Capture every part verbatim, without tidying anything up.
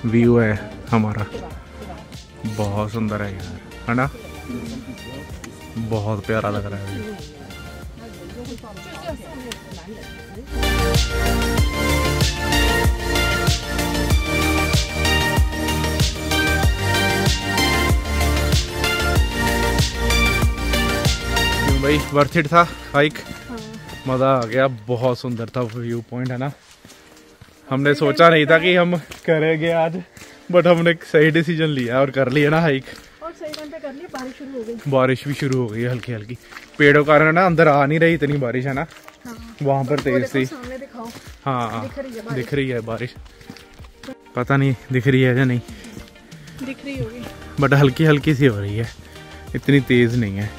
View है हमारा, बहुत सुंदर है यार, है ना? बहुत प्यारा लग रहा है व्यू। भाई वर्थ इट था हाइक, मज़ा आ गया, बहुत सुंदर था व्यू पॉइंट, है ना? हमने सोचा नहीं था कि हम करेंगे आज, बट हमने सही डिसीजन लिया और कर लिया ना हाइक। और सही टाइम पे कर लिया, बारिश शुरू हो गई। बारिश भी शुरू हो गई हल्की हल्की, पेड़ों कारण ना अंदर आ नहीं रही इतनी बारिश, है ना? हाँ। वहाँ पर तेज थी। हाँ दिख, दिख रही है बारिश, पता नहीं दिख रही है या नहीं, दिख रही होगी, बट हल्की हल्की सी हो रही है, इतनी तेज नहीं है।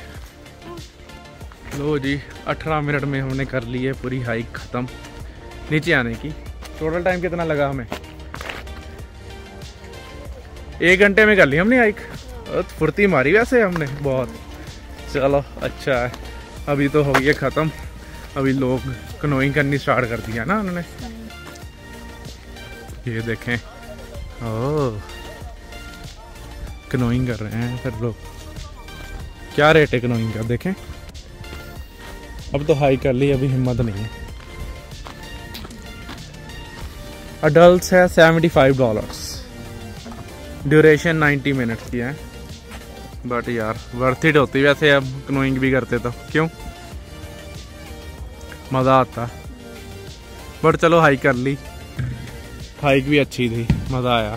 लो जी, अठारह मिनट में हमने कर ली है पूरी हाइक ख़त्म नीचे आने की। टोटल टाइम कितना लगा हमें? एक घंटे में कर ली हमने हाइक, फुर्ती मारी वैसे हमने बहुत। चलो अच्छा है, अभी तो हो गई ख़त्म, अभी लोग कनोइंग करनी स्टार्ट कर दिया ना उन्होंने। ये देखें, ओह कनोइंग कर रहे हैं फिर लोग। क्या रेट है कनोइंग का देखें। अब तो हाई कर ली, अभी हिम्मत नहीं है। अडल्ट्स है seventy five dollars, duration ninety minutes की है, बट यार वर्थ इट होती वैसे। अब कनोइंग भी करते तो क्यों, मज़ा आता, बट चलो हाइक कर ली, हाइक भी अच्छी थी, मज़ा आया।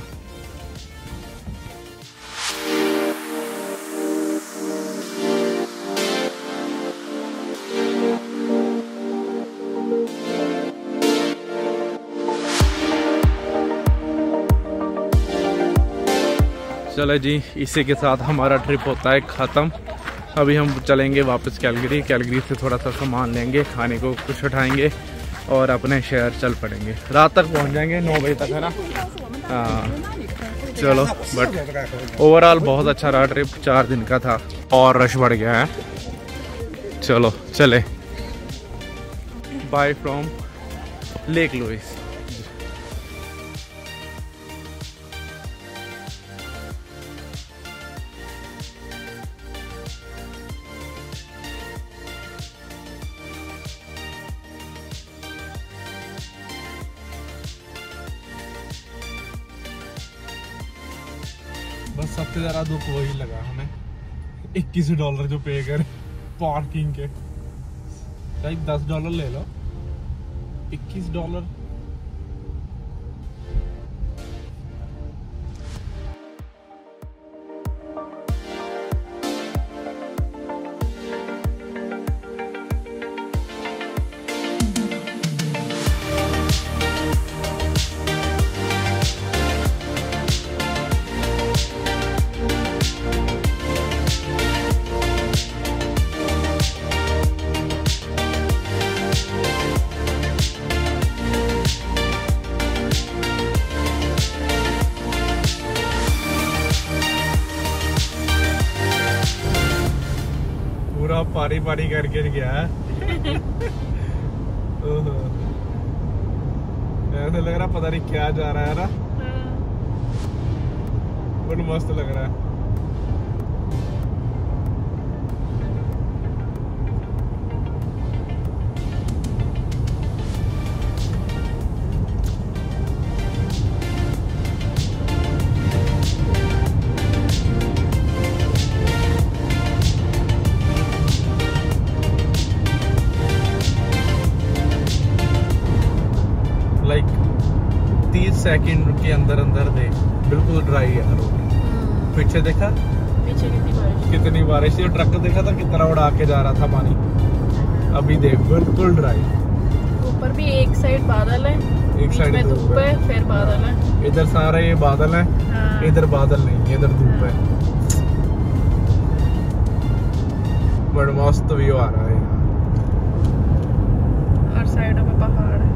चलो जी, इसी के साथ हमारा ट्रिप होता है ख़त्म। अभी हम चलेंगे वापस कैलगरी, कैलगरी से थोड़ा सा सामान लेंगे, खाने को कुछ उठाएंगे और अपने शहर चल पड़ेंगे। रात तक पहुंच जाएंगे, नौ बजे तक, है ना? हाँ चलो, बट ओवरऑल बहुत अच्छा रहा ट्रिप, चार दिन का था और रश बढ़ गया है। चलो चले, बाय फ्रॉम लेक लुइस। बस सबसे ज़्यादा दुख वही लगा हमें, इक्कीस डॉलर जो पे करे पार्किंग के। भाई दस डॉलर ले लो, इक्कीस डॉलर। पूरा पारी पारी करके गया है। ऐसा लग रहा पता नहीं क्या जा रहा है ना, बड़ा मस्त लग रहा है। सेकंड के अंदर अंदर दे बिल्कुल ड्राई है रोड। पीछे देखा पीछे कितनी बारिश कितनी बारिश थी, ट्रक देखा था कितना उड़ा के जा रहा था पानी। अभी देख बिल्कुल ड्राई, ऊपर भी एक साइड बादल है, एक साइड धूप है, फिर बादल है। इधर सारे ये बादल है, हाँ। इधर बादल नहीं, इधर धूप है। बड़ा मस्त व्यू आ रहा है और साइड में पहाड़ है।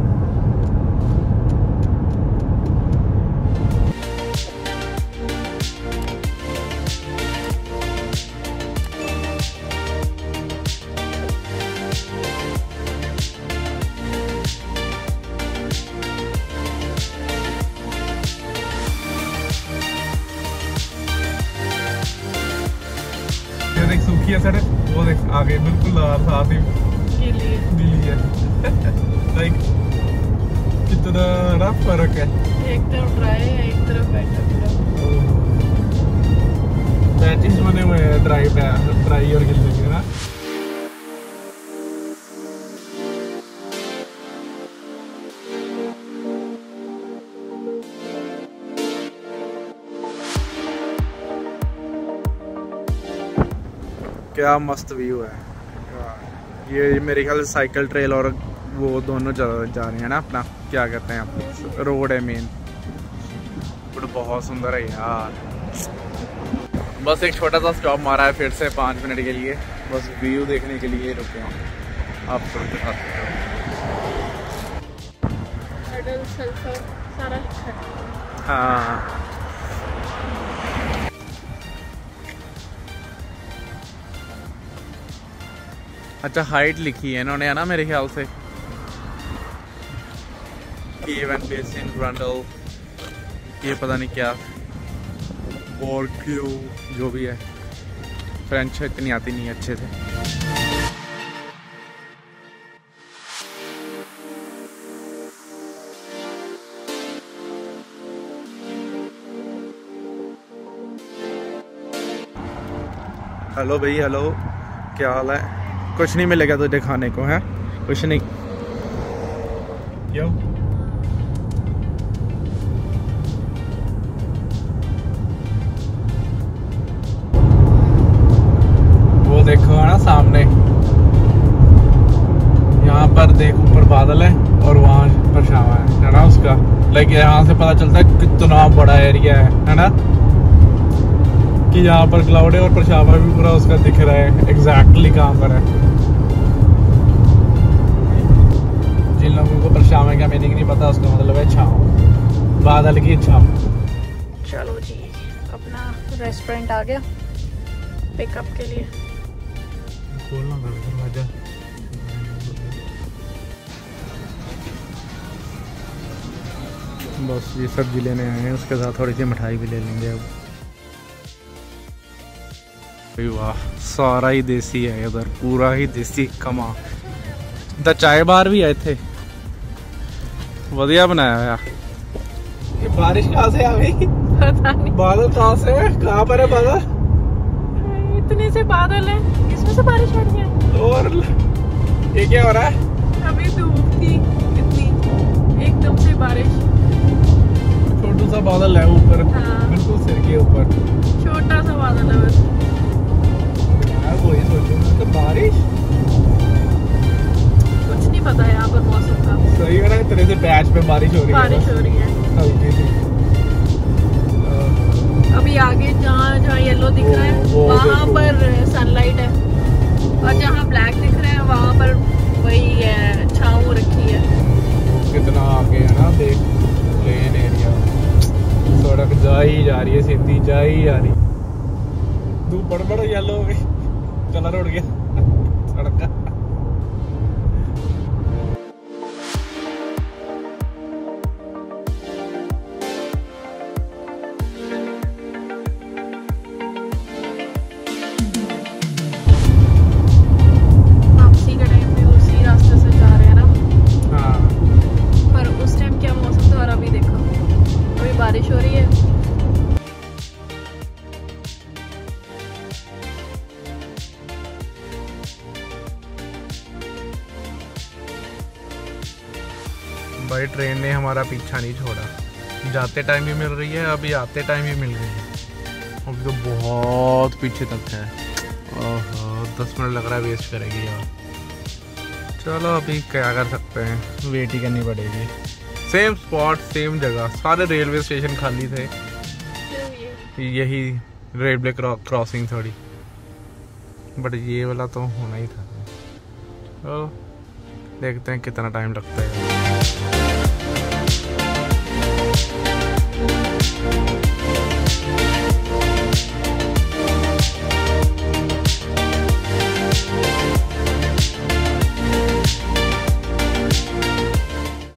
आगे बिल्कुल साथ ही गीली है। दिल्ली है। लाइक कितना ना फर्क है। एक तरफ ड्राई है, एक तरफ वेट है पूरा। पैचेस बने हुए हैं ड्राई ड्राई और गिल्ले के ना। क्या मस्त व्यू है। ये मेरे ख्याल से साइकिल ट्रेल और वो दोनों जा, जा रहे हैं ना, अपना क्या कहते हैं आप, रोड है मेन। बट बहुत सुंदर है यार। बस एक छोटा सा स्टॉप मारा है फिर से पाँच मिनट के लिए, बस व्यू देखने के लिए रुके हैं आप सबके साथ। मेडल सल्फर सारा लिखा है। हाँ अच्छा, हाइट लिखी है इन्होंने है ना मेरे ख्याल से। केवन बेसिन ग्रंडल, ये पता नहीं क्या, और क्यों जो भी है। फ्रेंच इतनी आती नहीं है अच्छे से। हेलो भाई, हेलो, क्या हाल है? कुछ नहीं मिलेगा तुझे खाने को है? कुछ नहीं। यो वो देखो है ना सामने, यहाँ पर देख, ऊपर बादल है और वहाँ परछावा है है ना उसका। लाइक यहाँ से पता चलता है कितना बड़ा एरिया है है ना, कि यहाँ पर क्लाउड है और परछावा भी पूरा उसका दिख रहा है एग्जैक्टली कहाँ पर है। जिन लोगों को परछावे का मीनिंग नहीं पता, उसका मतलब है छाँव, बादल की छाँव। चलो जी, अपना रेस्टोरेंट आ गया पिकअप के लिए। खोलना दरवाजा। बस ये सब्जी लेने आए हैं, उसके साथ थोड़ी सी मिठाई भी ले लेंगे अब। वाह, सारा ही देसी है इधर, पूरा ही देसी कमा। द चाय बार भी आए थे, बढ़िया बनाया है। ये बारिश कहाँ से आ गई? पता नहीं बादल कहाँ से है? कहाँ पर है बादल? इतने से बादल है, इसमें से बारिश आ रही है। और ये क्या हो रहा है? अभी धूप थी इतनी, एकदम से बारिश। छोटू सा बादल है ऊपर, हाँ। बिल्कुल सिर के ऊपर छोटा सा बादल है बस। वही सोचूं तो बारिश, कुछ नहीं पता है यहाँ पर मौसम का। सही है ना, इस तरह से पैच पे बारिश हो रही है। बारिश हो रही है हल्की सी। अभी आगे जहाँ जहाँ येलो दिख रहा है वो- वो वहाँ देखो। पर सनलाइट है, और जहाँ ब्लैक दिख रहा है वहाँ पर वही है, छाँव रखी है। कितना आगे है ना, देख, प्लेन एरिया, सड़क जा ही जा रही है, सीधी जा ही जा रही। धूप बड़ बड़ येलो हो गई, कलर उड़ गया सड़क का। वापसी के टाइम पे उसी रास्ते से जा रहे हैं ना, हाँ, पर उस टाइम क्या मौसम था और अभी देखो, अभी बारिश हो रही है। भाई ट्रेन ने हमारा पीछा नहीं छोड़ा, जाते टाइम भी मिल रही है, अभी आते टाइम भी मिल रही है। अभी तो बहुत पीछे तक है। ओहो, दस मिनट लग रहा है वेस्ट करेगी यार। चलो अभी क्या कर सकते हैं, वेट ही करनी पड़ेगी। सेम स्पॉट, सेम जगह, सारे रेलवे स्टेशन खाली थे, यही रेलवे क्रॉसिंग थोड़ी, बट ये वाला तो होना ही था। चलो देखते हैं कितना टाइम लगता है।